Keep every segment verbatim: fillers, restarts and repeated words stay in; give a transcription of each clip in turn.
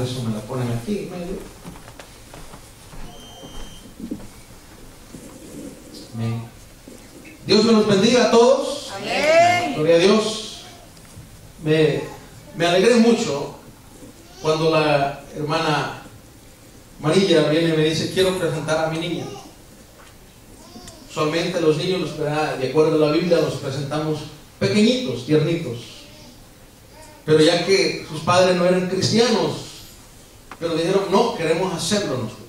eso me la ponen aquí en medio. Amén. Dios me los bendiga a todos. Amén. Gloria a Dios. Me, me alegré mucho cuando la hermana María viene y me dice: quiero presentar a mi niña. Usualmente los niños, los, de acuerdo a la Biblia, los presentamos pequeñitos, tiernitos. Pero ya que sus padres no eran cristianos, pero dijeron: no, queremos hacerlo nosotros.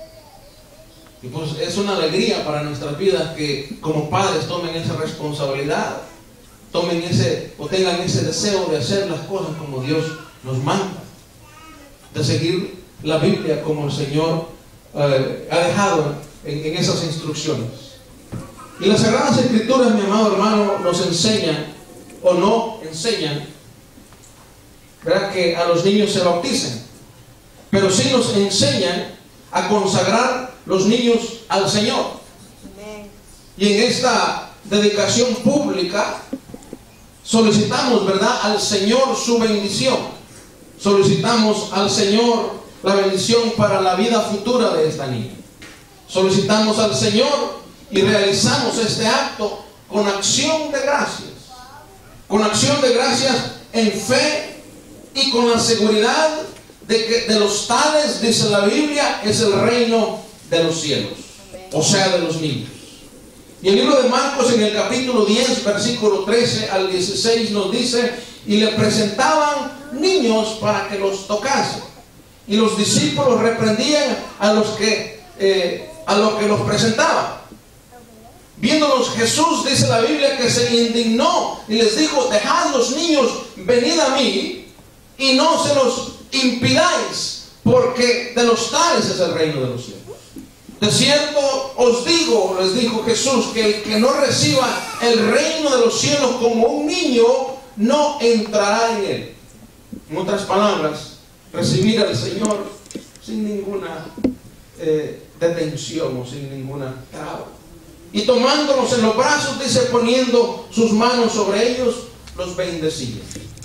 Y pues es una alegría para nuestras vidas que como padres tomen esa responsabilidad, tomen ese o tengan ese deseo de hacer las cosas como Dios nos manda, de seguir la Biblia como el Señor eh, ha dejado en, en esas instrucciones. Y las Sagradas Escrituras, mi amado hermano, nos enseñan o no enseñan, ¿verdad?, que a los niños se bauticen, pero sí nos enseñan a consagrar los niños al Señor. Amén. Y en esta dedicación pública solicitamos, ¿verdad?, al Señor su bendición. Solicitamos al Señor la bendición para la vida futura de esta niña. Solicitamos al Señor y realizamos este acto con acción de gracias. Con acción de gracias en fe y con la seguridad de que de los tales, dice la Biblia, es el reino de los cielos, o sea, de los niños. Y el libro de Marcos, en el capítulo diez, versículo trece al dieciséis, nos dice: y le presentaban niños para que los tocase, y los discípulos reprendían a los que eh, a los que los presentaban. Viéndolos Jesús, dice la Biblia, que se indignó y les dijo: dejad los niños, venid a mí, y no se los impidáis, porque de los tales es el reino de los cielos. De cierto os digo, les dijo Jesús, que el que no reciba el reino de los cielos como un niño, no entrará en él. En otras palabras, recibir al Señor sin ninguna eh, detención o sin ninguna traba. Y tomándolos en los brazos, dice, poniendo sus manos sobre ellos, los bendecía.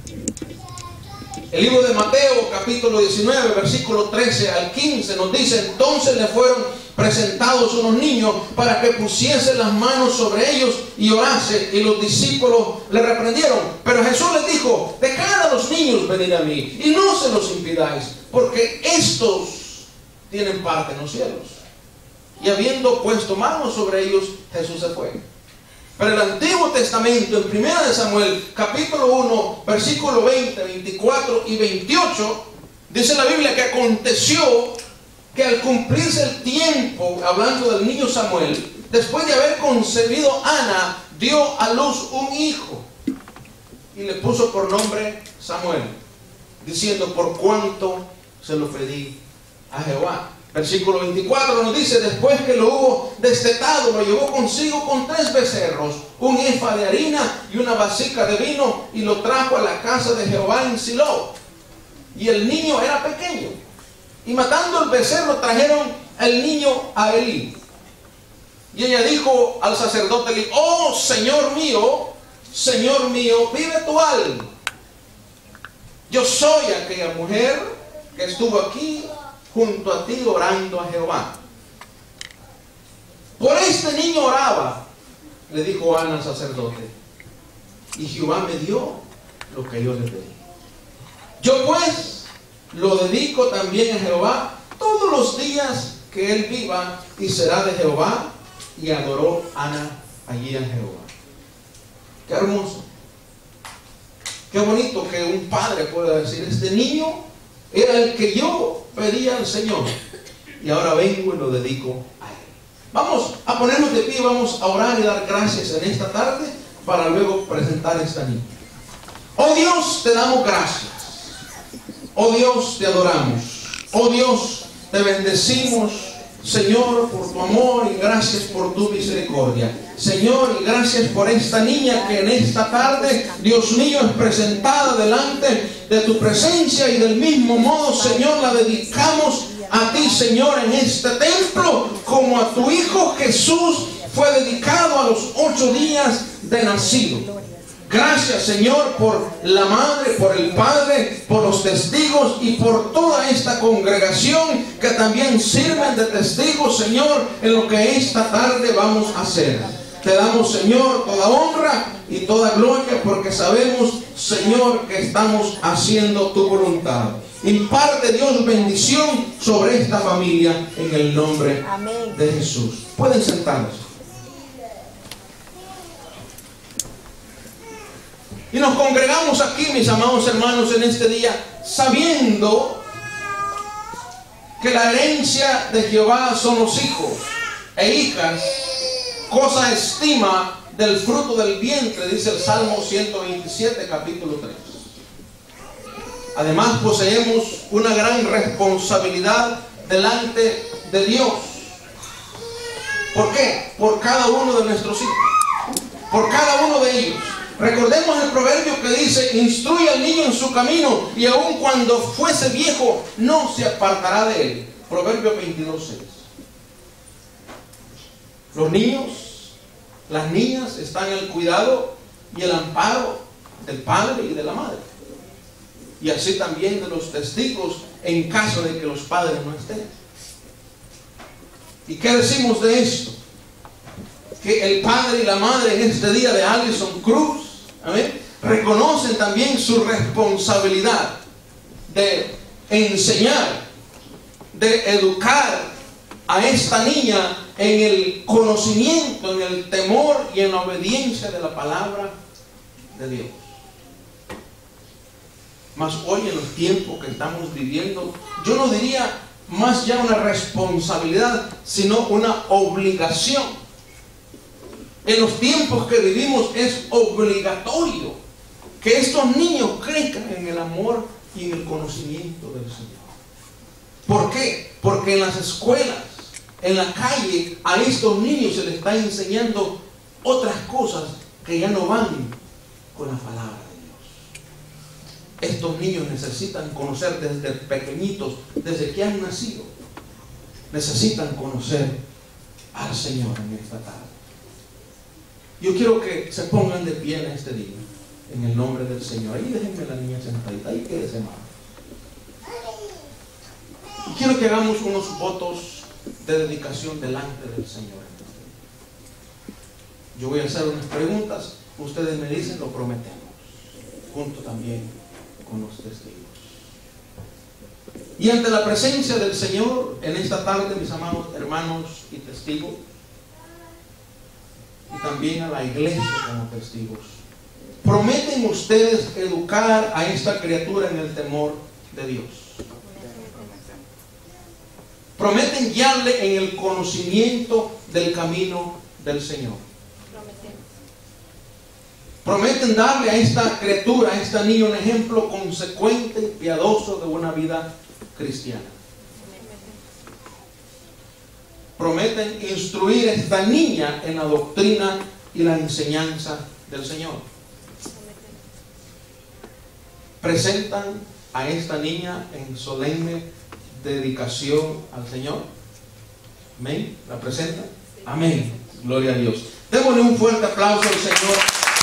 El libro de Mateo, capítulo diecinueve, versículo trece al quince, nos dice: entonces le fueron presentados unos niños para que pusiese las manos sobre ellos y orase, y los discípulos le reprendieron. Pero Jesús les dijo: dejad a los niños venir a mí, y no se los impidáis, porque estos tienen parte en los cielos. Y habiendo puesto manos sobre ellos, Jesús se fue. Pero el Antiguo Testamento, en primera de Samuel, capítulo uno, versículo veinte, veinticuatro y veintiocho, dice la Biblia que aconteció que al cumplirse el tiempo, hablando del niño Samuel, después de haber concebido Ana, dio a luz un hijo y le puso por nombre Samuel, diciendo: por cuanto se lo pedí a Jehová. Versículo veinticuatro nos dice: después que lo hubo destetado, lo llevó consigo con tres becerros, un efa de harina y una vasija de vino, y lo trajo a la casa de Jehová en Silo. Y el niño era pequeño. Y matando el becerro, trajeron al niño a Elí. Y ella dijo al sacerdote Elí: oh Señor mío, Señor mío, vive tu alma. Yo soy aquella mujer que estuvo aquí junto a ti orando a Jehová. Por este niño oraba, le dijo Ana al sacerdote, y Jehová me dio lo que yo le pedí. Yo pues lo dedico también a Jehová todos los días que él viva, y será de Jehová. Y adoró Ana allí a Jehová. Qué hermoso, qué bonito que un padre pueda decir: este niño era el que yo pedía al Señor, y ahora vengo y lo dedico a él. Vamos a ponernos de pie, vamos a orar y dar gracias en esta tarde para luego presentar a esta niña. Oh Dios, te damos gracias. Oh Dios, te adoramos. Oh Dios, te bendecimos, Señor, por tu amor, y gracias por tu misericordia. Señor, y gracias por esta niña que en esta tarde, Dios mío, es presentada delante de tu presencia, y del mismo modo, Señor, la dedicamos a ti, Señor, en este templo, como a tu Hijo Jesús fue dedicado a los ocho días de nacido. Gracias, Señor, por la madre, por el padre, por los testigos y por toda esta congregación que también sirven de testigos, Señor, en lo que esta tarde vamos a hacer. Te damos, Señor, toda honra y toda gloria, porque sabemos, Señor, que estamos haciendo tu voluntad. Imparte, Dios, bendición sobre esta familia en el nombre Amén. De Jesús. Pueden sentarse. Y nos congregamos aquí, mis amados hermanos, en este día, sabiendo que la herencia de Jehová son los hijos e hijas, cosa estima del fruto del vientre, dice el Salmo ciento veintisiete, capítulo tres. Además, poseemos una gran responsabilidad delante de Dios. ¿Por qué? Por cada uno de nuestros hijos, por cada uno de ellos. Recordemos el proverbio que dice: instruye al niño en su camino, y aun cuando fuese viejo no se apartará de él. Proverbio veintidós, seis. Los niños, las niñas están en el cuidado y el amparo del padre y de la madre, y así también de los testigos en caso de que los padres no estén. ¿Y qué decimos de esto? Que el padre y la madre en este día de Alison Cruz, amén, reconocen también su responsabilidad de enseñar, de educar a esta niña en el conocimiento, en el temor y en la obediencia de la palabra de Dios. Mas hoy, en los tiempos que estamos viviendo, yo no diría más ya una responsabilidad, sino una obligación. En los tiempos que vivimos es obligatorio que estos niños crezcan en el amor y en el conocimiento del Señor. ¿Por qué? Porque en las escuelas, en la calle, a estos niños se les está enseñando otras cosas que ya no van con la palabra de Dios. Estos niños necesitan conocer desde pequeñitos, desde que han nacido, necesitan conocer al Señor en esta tarde. Yo quiero que se pongan de pie en este día, en el nombre del Señor. Ahí déjenme la niña sentadita, ahí quédese más. Y quiero que hagamos unos votos de dedicación delante del Señor. Yo voy a hacer unas preguntas, ustedes me dicen, lo prometemos, junto también con los testigos. Y ante la presencia del Señor en esta tarde, mis amados hermanos y testigos, y también a la iglesia como testigos, ¿prometen ustedes educar a esta criatura en el temor de Dios? ¿Prometen guiarle en el conocimiento del camino del Señor? ¿Prometen darle a esta criatura, a esta niña, un ejemplo consecuente y piadoso de una vida cristiana? ¿Prometen instruir a esta niña en la doctrina y la enseñanza del Señor? ¿Presentan a esta niña en solemne dedicación al Señor? ¿Amén? ¿La presentan? Amén. Gloria a Dios. Démosle un fuerte aplauso al Señor.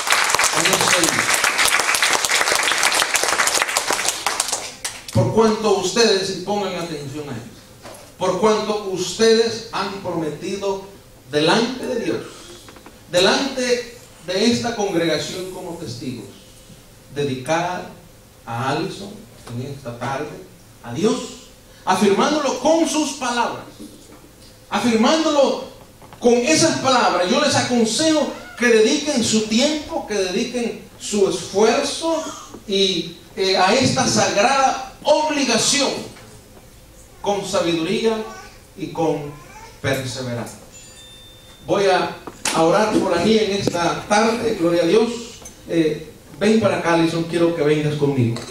Por cuanto ustedes, y pongan atención a esto, por cuanto ustedes han prometido delante de Dios, delante de esta congregación como testigos, dedicar a Alison en esta tarde a Dios, afirmándolo con sus palabras, afirmándolo con esas palabras. Yo les aconsejo que dediquen su tiempo, que dediquen su esfuerzo y eh, a esta sagrada obligación con sabiduría y con perseverancia. Voy a, a orar por aquí en esta tarde, gloria a Dios. Eh, ven para acá, Alison, quiero que vengas conmigo.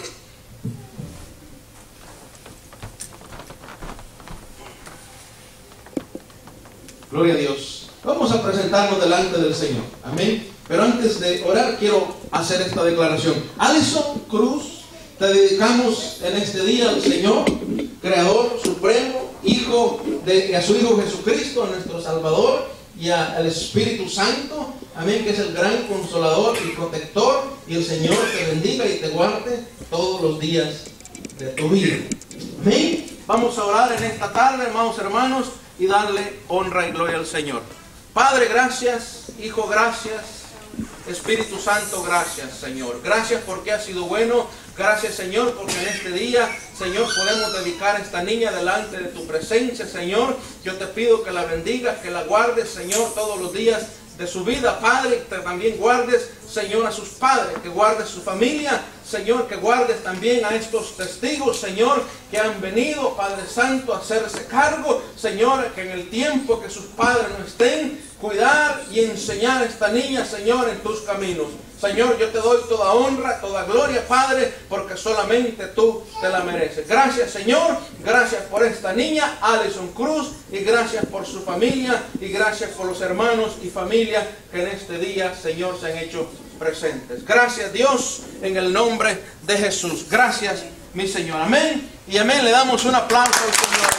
Gloria a Dios. Vamos a presentarnos delante del Señor. Amén. Pero antes de orar, quiero hacer esta declaración. Alison Cruz, te dedicamos en este día al Señor, Creador supremo, Hijo de, a su Hijo Jesucristo, a nuestro Salvador, y a, al Espíritu Santo, amén, que es el gran consolador y protector, y el Señor te bendiga y te guarde todos los días de tu vida. Amén. Vamos a orar en esta tarde, hermanos, hermanos, y darle honra y gloria al Señor. Padre, gracias. Hijo, gracias. Espíritu Santo, gracias, Señor. Gracias porque has sido bueno. Gracias, Señor, porque en este día, Señor, podemos dedicar a esta niña delante de tu presencia, Señor. Yo te pido que la bendigas, que la guardes, Señor, todos los días de su vida, Padre, que también guardes, Señor, a sus padres, que guardes su familia, Señor, que guardes también a estos testigos, Señor, que han venido, Padre Santo, a hacerse cargo, Señor, que en el tiempo que sus padres no estén, cuidar y enseñar a esta niña, Señor, en tus caminos. Señor, yo te doy toda honra, toda gloria, Padre, porque solamente tú te la mereces. Gracias, Señor, gracias por esta niña, Alison Cruz, y gracias por su familia, y gracias por los hermanos y familia que en este día, Señor, se han hecho presentes. Gracias, Dios, en el nombre de Jesús. Gracias, mi Señor. Amén y amén. Le damos un aplauso al Señor.